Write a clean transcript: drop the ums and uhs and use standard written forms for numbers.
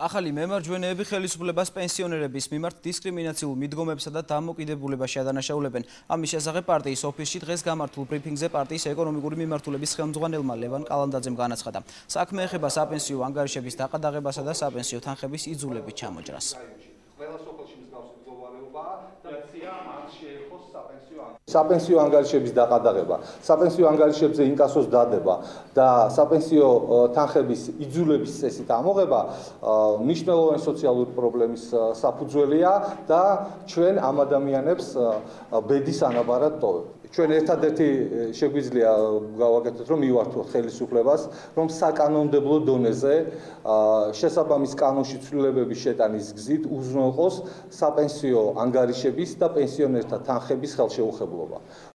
ახალი მემარჯვენეები ხელისუფლებას პენსიონერების მიმართ დისკრიმინაციულ მიდგომებსა და დამოკიდებულებაში ადანაშაულებენ. ამის შესახებ პარტიის ოფისში დღეს გამართულ ბრიფინგზე პარტიის ეკონომიკური მიმართულების ხელმძღვანელმა ლევან კალანდაძემ განაცხადა. საქმე ეხება საპენსიო ანგარიშების დაყადაღებასა და საპენსიო თანხების იძულებით ჩამოჯრას. საპენსიო ანგარიშების დაყადაღება, საპენსიო ანგარიშებზე ინკასოს დადება და საპენსიო თანხების იძულების წესით ამოღება მნიშვნელოვანი სოციალური პრობლემის საფუძველია და ჩვენ ამ ადამიანებს ბედის ანაბარად ტოვებთ. ჩვენ ერთადერთი შეგვიძლია გავაკეთოთ, რომ მივართოთ ხელისუფლებას, რომ საკანონმდებლო დონეზე შესაბამის კანონში ცვლილებების შეტანის გზით უზრუნველყოს საპენსიო ანგარიშების და პენსიონერთა თანხების ხელშეუხებლობა.